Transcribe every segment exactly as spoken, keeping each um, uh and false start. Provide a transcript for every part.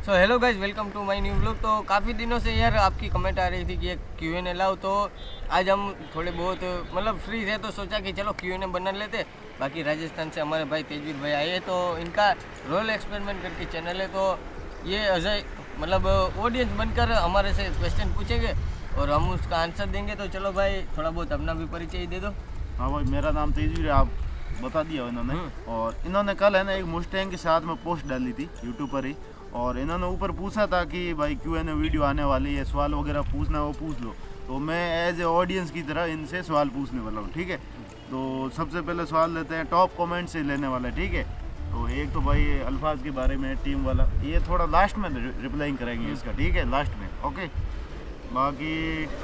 So hello guys, welcome to my new vlog. तो काफ़ी दिनों से यार आपकी कमेंट आ रही थी कि एक क्यू एन ए लाओ, तो आज हम थोड़े बहुत मतलब फ्री थे तो सोचा कि चलो क्यू एन ए बना लेते। बाकी राजस्थान से हमारे भाई तेजवीर भाई आए, तो इनका रोयल एक्सपेरिमेंट करके चैनल है, तो ये अजय मतलब ऑडियंस बनकर हमारे से क्वेश्चन पूछेंगे और हम उसका आंसर देंगे। तो चलो भाई थोड़ा बहुत अपना भी परिचय दे दो। हाँ भाई, मेरा नाम तेजवीर है, आप बता दिया इन्होंने। और इन्होंने कल है ना एक मुस्टैंग के साथ में पोस्ट डाली थी यूट्यूब पर ही, और इन्होंने ऊपर पूछा था कि भाई क्यू एन ए वीडियो आने वाली है, सवाल वगैरह पूछना है वो पूछ लो। तो मैं एज ए ऑडियंस की तरह इनसे सवाल पूछने वाला हूँ, ठीक है। तो सबसे पहले सवाल लेते हैं, टॉप कमेंट से लेने वाला है, ठीक है। तो एक तो भाई अल्फाज के बारे में टीम वाला, ये थोड़ा लास्ट में रिप्लाई करेंगे इसका, ठीक है, लास्ट में, ओके। बाकी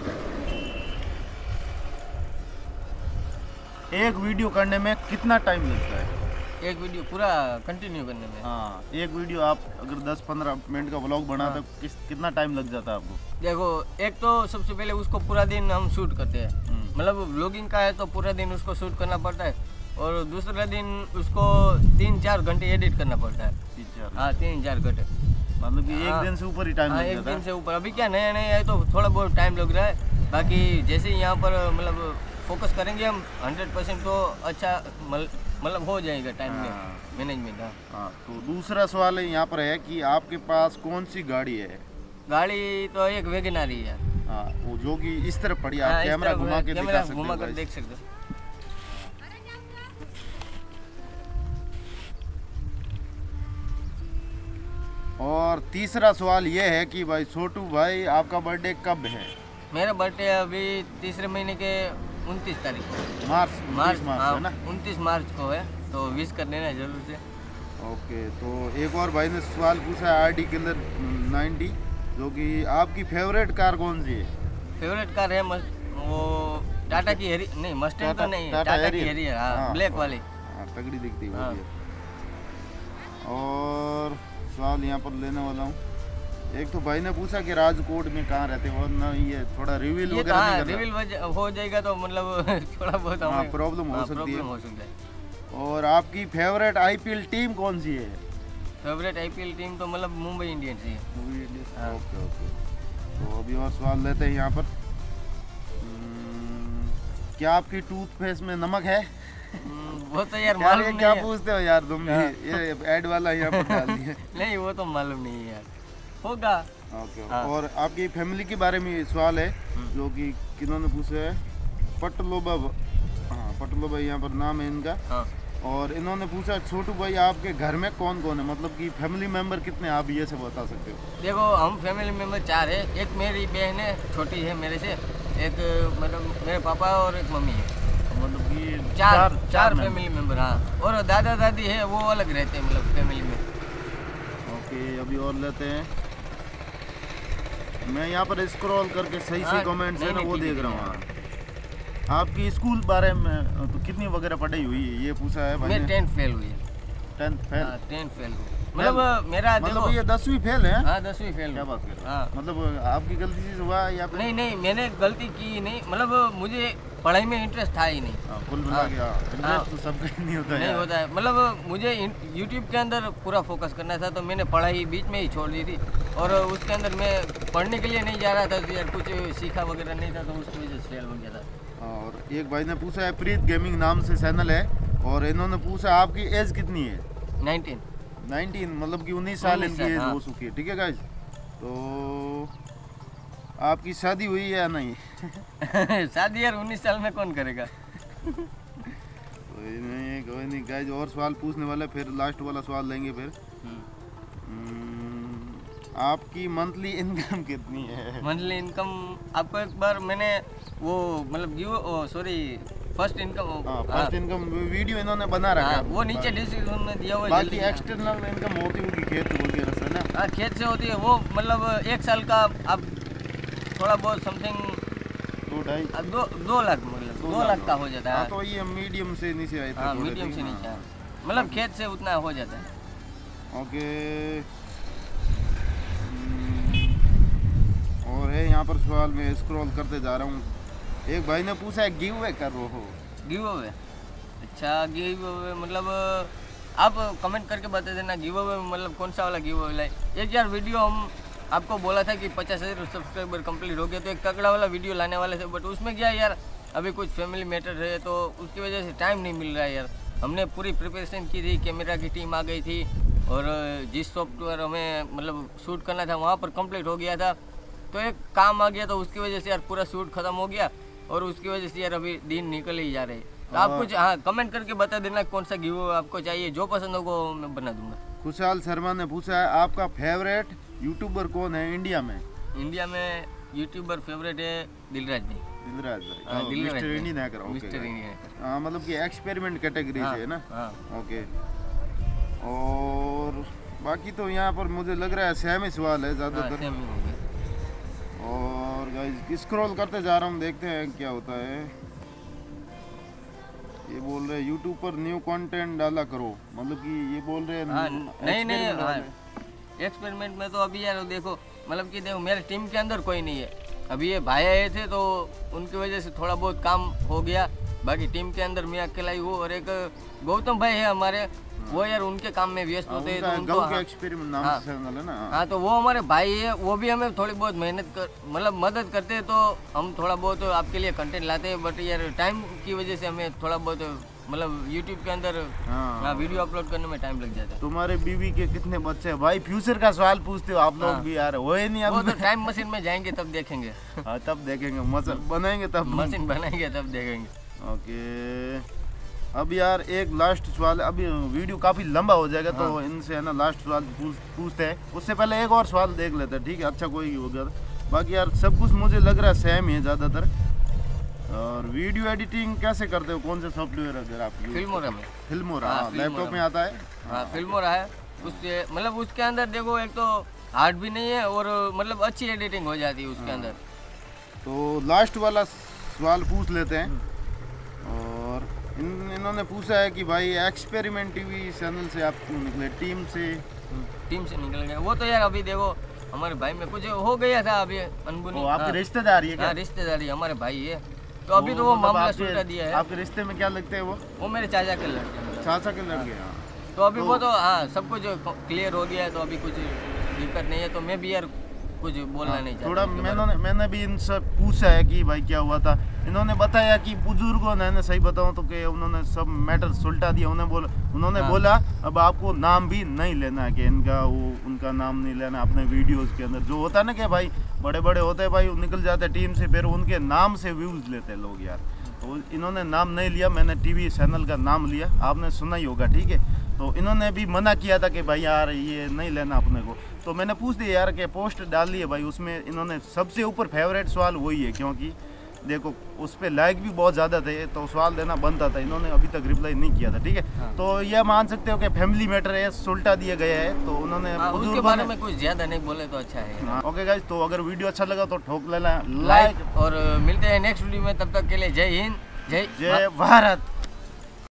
एक वीडियो करने में कितना टाइम लगता है? एक वीडियो पूरा कंटिन्यू करने में? हाँ, एक वीडियो आप अगर दस पंद्रह मिनट का व्लॉग बना, हाँ, तो किस कितना टाइम लग जाता है आपको? देखो, एक तो सबसे पहले उसको पूरा दिन हम शूट करते हैं, मतलब व्लॉगिंग का है तो पूरा दिन उसको शूट करना पड़ता है, और दूसरा दिन उसको तीन चार घंटे एडिट करना पड़ता है। तीन चार हाँ, तीन चार घंटे, मतलब कि एक दिन से ऊपर ही टाइम लग जाता है। एक दिन से ऊपर। अभी क्या नया नया है तो थोड़ा बहुत टाइम लग रहा है। बाकी जैसे यहाँ पर मतलब फोकस करेंगे हम हंड्रेड परसेंट तो अच्छा मतलब हो जाएगा टाइम में मैनेजमेंट। हाँ हाँ, तो दूसरा सवाल यहाँ पर है कि आपके पास कौन सी गाड़ी है? गाड़ी तो एक वैगनआर ही है। हाँ, वो जो कि इस तरफ पड़ी, आप कैमरा घुमा के दिखा सकते हो, घुमा कर देख सकते हो। और तीसरा सवाल ये है कि भाई छोटू भाई आपका बर्थडे कब है? मेरा बर्थडे अभी तीसरे महीने के उनतीस तारीख को, मार्च मार्च मार्च है ना, उनतीस मार्च को है, तो विश कर देना जरूर से। ओके। तो एक और भाई ने सवाल पूछा है, आर डी किलर नाइन्टी, जो कि आपकी फेवरेट कार कौन सी है? फेवरेट कार है मस, वो टाटा की हेरी, नहीं मस्टैंग तो नहीं, टाटा की हेरियर, हाँ, ब्लैक वाली। हाँ, तगड़ी दिखती है। हाँ। और सवाल यहाँ पर लेने वाला हूँ, एक तो भाई ने पूछा कि राजकोट में कहाँ रहते हो, ना ये थोड़ा रिवील वगैरह तो हाँ, रिवील हो जाएगा तो मतलब थोड़ा बहुत हाँ, प्रॉब्लम हो सकती है। हो सकता है। और आपकी favourite I P L team कौन सी है? Favourite I P L team तो मतलब मुंबई इंडियंस ही है। मुंबई इंडियंस, हाँ। Okay okay. तो अभी और सवाल लेते हैं यहाँ पर, क्या आपकी टूथपेस्ट में नमक है? वो तो यार मालूम नहीं, क्या पूछते हो यार तुम भी, ये ऐड वाला यहाँ पर डाल दिया। नहीं, वो तो मालूम नहीं है यार, होगा। ओके। हाँ। और आपकी फैमिली के बारे में सवाल है, जो कि किन्होंने पूछा है, पटलोबा, हाँ पटलोबा यहाँ पर नाम है इनका। हाँ। और इन्होंने पूछा छोटू भाई आपके घर में कौन कौन है, मतलब कि फैमिली मेंबर कितने, आप ये सब बता सकते हो? देखो, हम फैमिली मेंबर चार है। एक मेरी बहन है, छोटी है मेरे से, एक मतलब मेरे पापा और एक मम्मी है, मतलब कि चार चार, चार फैमिली मेंबर। हाँ, और दादा दादी है, वो अलग रहते हैं मतलब फैमिली में। ओके, अभी और लेते हैं, मैं यहाँ पर स्क्रॉल करके सही से कमेंट्स है ना वो देख रहा हूँ। आपकी स्कूल बारे में तो कितनी वगैरह पढ़ाई हुई है, ये पूछा है भाई। मैं टेंथ फेल हुई है। Tenth fail? टेंथ फेल मतलब मेरा, मतलब ये दसवीं फेल है? हाँ, दसवीं फेल। क्या बात कर रहे हैं? हाँ, मतलब आपकी गलती से हुआ या फिर? नहीं नहीं, मैंने गलती की नहीं, मतलब मुझे पढ़ाई में इंटरेस्ट था ही नहीं। हाँ, कुल मिला के इंटरेस्ट तो सबका नहीं होता है। नहीं होता है, मतलब मुझे यूट्यूब के अंदर पूरा फोकस करना था, तो मैंने पढ़ाई बीच में ही छोड़ दी थी, और उसके अंदर मैं पढ़ने के लिए नहीं जा रहा था, तो यार कुछ सीखा वगैरह नहीं था, तो उसकी वजह से फेल हो गया था। और एक भाई ने पूछा है, प्रीत गेमिंग नाम से चैनल है, और इन्होंने पूछा आपकी एज कितनी है? नाइनटीन। नाइनटीन मतलब कि उन्नीस साल इनकी एज हो चुकी है, ठीक है गाइज। तो आपकी शादी हुई है या नहीं? शादी यार उन्नीस साल में कौन करेगा? कोई नहीं कोई नहीं गाइज, और सवाल पूछने वाला, फिर लास्ट वाला सवाल लेंगे फिर। आपकी मंथली इनकम कितनी है? मंथली इनकम आपको एक बार मैंने वो मतलब गिव सॉरी फर्स्ट इनकम, हाँ फर्स्ट इनकम वीडियो इन्होंने बना रखा है, वो नीचे डिस्क्रिप्शन में दिया हुआ है। बाकी एक्सटर्नल इनकम होती होगी खेत वगैरह से ना? हाँ, खेत से होती है वो, मतलब एक साल का आप थोड़ा बहुत समथिंग दो ढाई दो दो लाख मतलब दो लाख का हो जाता है। हाँ, तो ये मीडियम से नीचे आए थे। हाँ, मीडियम से नीचे, मतलब खेत से उतना हो जाता है। ओके। और है यहाँ पर सवाल, मैं स्क्रॉल करते जा रहा हूँ, एक भाई ने पूछा है गिव अवे कर रहे हो? Give away? अच्छा, गिव अवे मतलब आप कमेंट करके बता देना गिव अवे मतलब कौन सा वाला गिव अवे लाए। एक यार वीडियो हम आपको बोला था कि पचास हज़ार सब्सक्राइबर कंप्लीट हो गया तो एक तगड़ा वाला वीडियो लाने वाले थे, बट उसमें क्या यार अभी कुछ फैमिली मैटर है तो उसकी वजह से टाइम नहीं मिल रहा है यार। हमने पूरी प्रिपरेशन की थी, कैमरा की टीम आ गई थी और जिस सॉफ्टवेयर हमें मतलब शूट करना था वहाँ पर कंप्लीट हो गया था, तो एक काम आ गया तो उसकी वजह से यार पूरा शूट खत्म हो गया और उसकी वजह से यार अभी दिन निकल ही जा रहे हैं। तो आप कुछ हाँ कमेंट करके बता देना कौन सा गिव अवे आपको चाहिए, जो पसंद होगा वो मैं बना दूंगा। खुशहाल शर्मा ने पूछा है आपका फेवरेट यूट्यूबर कौन है इंडिया में? इंडिया में यूट्यूबर फेवरेट है दिलराज भाई। दिलराज भाई, हाँ, ओ, दिलराज मिस्टर भाई। Indian hacker, okay. Mister Indian hacker. हाँ, मतलब कि एक्सपेरिमेंट कैटेगरी हाँ, से है ना? हाँ। ओके। और बाकी तो यहाँ पर मुझे लग रहा है सेम ही सवाल है हाँ, ज़्यादातर। सेम ही हो गया। और गाइस स्क्रॉल करते जा रहा हूँ, देखते हैं क्या होता है। ये बोल रहे हैं यूट्यूब पर न्यू कंटेंट डाला करो, मतलब कि ये बोल रहे हैं हाँ, नहीं नहीं experiment हाँ, वाले। एक्सपेरिमेंट में तो अभी यार देखो मतलब कि देखो मेरे टीम के अंदर कोई नहीं है, अभी ये भाई आए थे तो उनकी वजह से थोड़ा बहुत काम हो गया, बाकी टीम के अंदर मैं अकेला ही हूँ और एक गौतम भाई है हमारे, वो यार उनके काम में व्यस्त हाँ, होते हैं उनका तो उनको गाँव के हाँ, एक्सपेरिमेंट नाम हाँ। से चैनल है ना? हाँ। हाँ तो वो हमारे भाई है, वो भी हमें थोड़ी बहुत मेहनत कर मतलब मदद करते हैं तो हम थोड़ा बहुत आपके लिए कंटेंट लाते हैं, बट यार टाइम की वजह से हमें थोड़ा बहुत मतलब यूट्यूब के अंदर हाँ। हाँ, वीडियो अपलोड करने में टाइम लग जाता है। तुम्हारे बीवी के कितने बच्चे हैं भाई? फ्यूचर का सवाल पूछते हो आप लोग हाँ। भी यार, वो ही नहीं वो अब। तो टाइम मशीन में जाएंगे तब देखेंगे। हाँ, तब देखेंगे, मजा बनाएंगे तब। मशीन बनाएंगे तब देखेंगे। ओके, अब यार एक लास्ट सवाल, अभी वीडियो काफ़ी लंबा हो जाएगा तो हाँ। इनसे है ना लास्ट सवाल पूछ पूछते हैं, उससे पहले एक और सवाल देख लेते हैं, ठीक है? अच्छा कोई होगा। बाकी यार सब कुछ मुझे लग रहा है सेम ही है ज़्यादातर। और वीडियो एडिटिंग कैसे करते हो, कौन से सॉफ्टवेयर अगर आप यूज? फिल्मोरा में। फिल्मोरा, हाँ, हाँ, फिल्मोरा लैपटॉप में में। आता है। हाँ फिल्मोरा है, उससे मतलब उसके अंदर देखो एक तो हार्ड भी नहीं है और मतलब अच्छी एडिटिंग हो जाती है उसके अंदर। तो लास्ट वाला सवाल पूछ लेते हैं। और इन इन्होंने पूछा है कि भाई एक्सपेरिमेंट टीवी चैनल से आप क्यों निकले, टीम से? टीम से निकल गया वो तो यार अभी देखो हमारे भाई में कुछ हो गया था अभी अनबुनी। वो आपके हाँ, रिश्तेदारी है क्या? हाँ रिश्तेदारी हमारे भाई है तो अभी तो वो मतलब मामला आपके- सुलझा दिया है। आपके रिश्ते में क्या लगते हैं वो? वो मेरे चाचा के लड़के हैं। चाचा के लड़के? हाँ। तो अभी वो तो हाँ सब कुछ क्लियर हो गया है तो अभी कुछ दिक्कत नहीं है, तो मैं भी यार कुछ बोलना नहीं चाहता थोड़ा इसके बारे मैंने मैंने भी इनसे पूछा है कि भाई क्या हुआ था, इन्होंने बताया कि बुजुर्गों ने ना सही बताऊं तो कि उन्होंने सब मैटर सुलटा दिया। उन्हें बोला उन्होंने हाँ। बोला अब आपको नाम भी नहीं लेना है, कि इनका वो उनका नाम नहीं लेना अपने वीडियोस के अंदर। जो होता है ना कि भाई बड़े बड़े होते हैं भाई, वो निकल जाते हैं टीम से, फिर उनके नाम से व्यूज़ लेते हैं लोग यार। तो इन्होंने नाम नहीं लिया, मैंने टीवी चैनल का नाम लिया, आपने सुना ही होगा, ठीक है? तो इन्होंने भी मना किया था कि भाई यार ये नहीं लेना अपने को। तो मैंने पूछ दिया यार कि पोस्ट डाल दी है भाई, उसमें इन्होंने सबसे ऊपर फेवरेट सवाल वही है, क्योंकि देखो उस पर लाइक भी बहुत ज़्यादा थे तो सवाल देना बनता था, इन्होंने अभी तक रिप्लाई नहीं किया था, ठीक है? हाँ। तो यह मान सकते हो कि फैमिली मैटर है, सुलटा दिया गया है, तो उन्होंने हाँ, उसके बुजुर्गों बारे ने- में कुछ ज़्यादा नहीं बोले तो अच्छा है। हाँ, ओके गाइस, तो अगर वीडियो अच्छा लगा तो ठोक लेना लाइक। लाइक और मिलते हैं नेक्स्ट वीडियो में, तब तक के लिए जय हिंद, जय जय भारत।